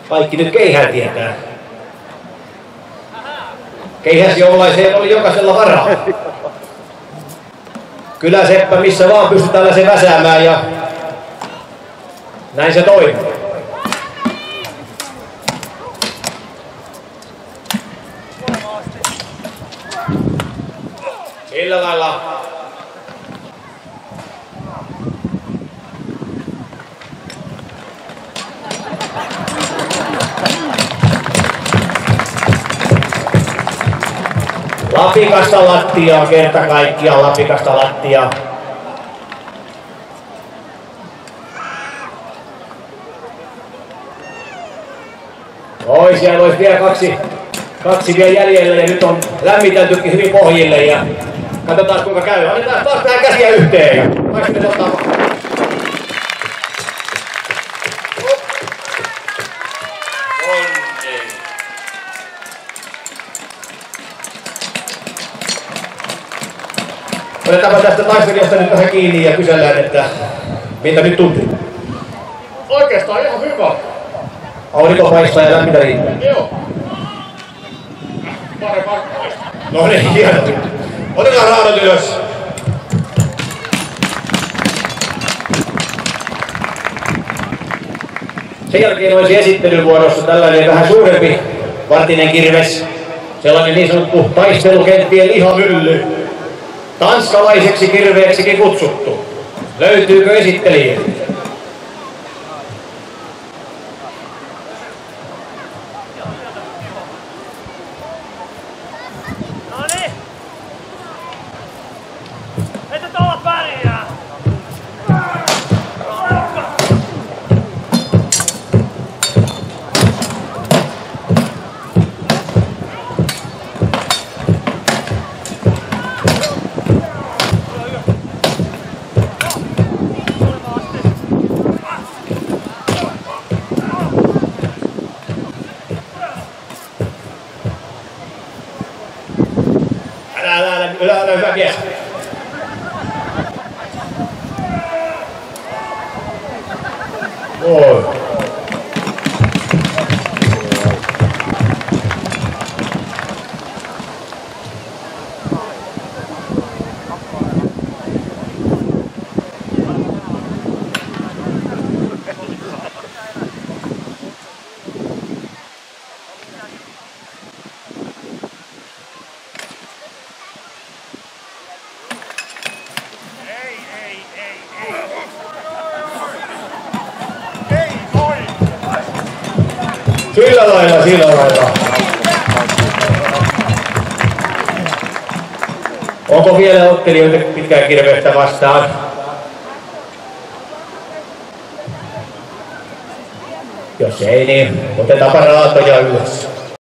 Kaikki nyt keihään tietää. Keihäsjoulaiseen oli jokaisella varaa. Kyläseppä missä vaan pystyi tällaisen väsäämään ja näin se toimii. Sillä lailla. Lapikasta lattiaa, kerta kaikkiaan lapikasta lattiaa. Oi, siellä olisi vielä kaksi vielä jäljellä ja nyt on lämmiteltykin hyvin pohjille ja katsotaan kuinka käy. Annetaan taas tähän käsiä yhteen ja kaikki ottaa. Otetaanpa tästä taistelijasta nyt vähän kiinni ja kysellään, että miltä nyt tuntuu. Oikeastaan ihan hyvä. Aurinko paistaa ja lämmintä riittää. Joo. Parempaa paistaa. No niin, hieno. Otetaan raadot ylös. Sen jälkeen olisi esittelyvuorossa tällainen vähän suurempi vartinen kirves. Sellainen niin sanottu taistelukenttien lihamylly. Tanskalaiseksi kirveeksikin kutsuttu. Löytyykö esittelijä? Noniin! Ette tuolla pärjää! Älä, hyvä mies. Oi. Sillä lailla. Onko vielä ottelijoita pitkää kirvestä vastaan? Jos ei, niin otetaanpa raatoja ylös.